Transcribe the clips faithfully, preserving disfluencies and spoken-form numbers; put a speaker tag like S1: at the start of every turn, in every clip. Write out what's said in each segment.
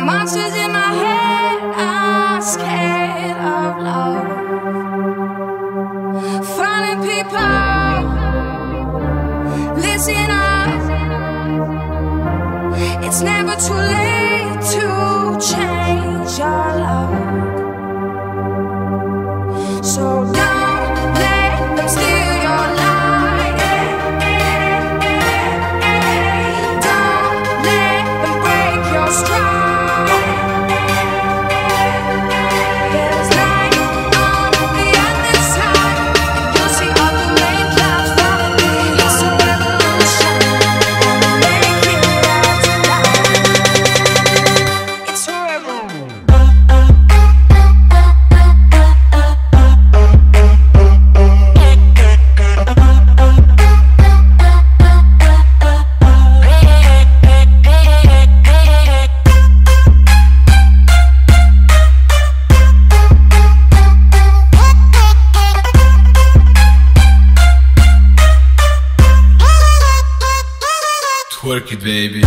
S1: monsters in my head are scared of love. Falling people, listen up. It's never too late to change your love. So don't let them steal your light. Don't let them break your stride. There's light on the other side. You'll see all the rain clouds falling. It's a revolution. Make it right tonight. It's a revolution.
S2: Twerk it, baby.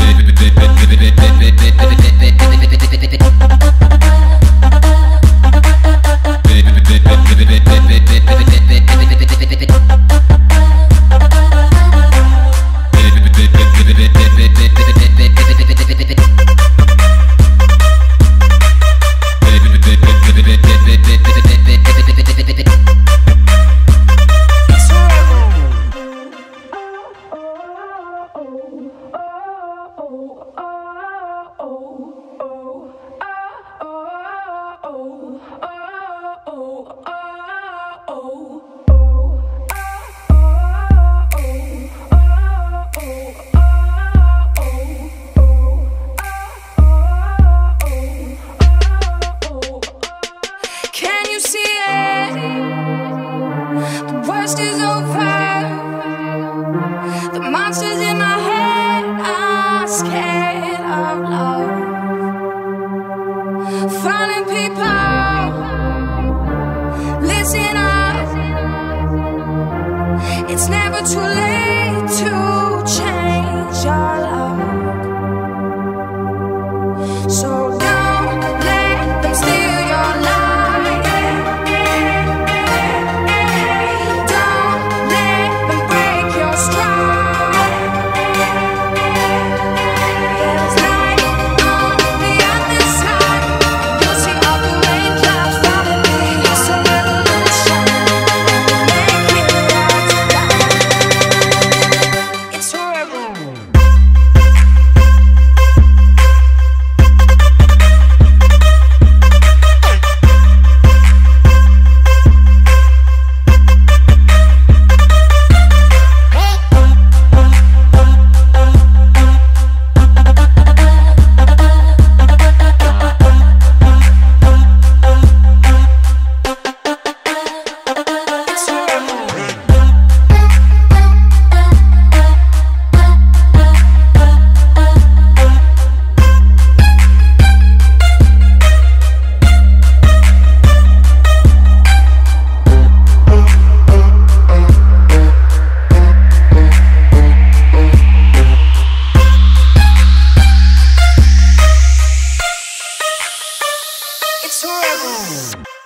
S1: Can you see it? The worst is over. The monsters in my head are scared of love. Falling people, listen up. It's never too late to change your love. So don't let them steal your light. Don't let them break your stride. There's light on the other side. You'll see all the rain clouds falling. It's a revolution. Make it right tonight. It's a revolution. It's horrible.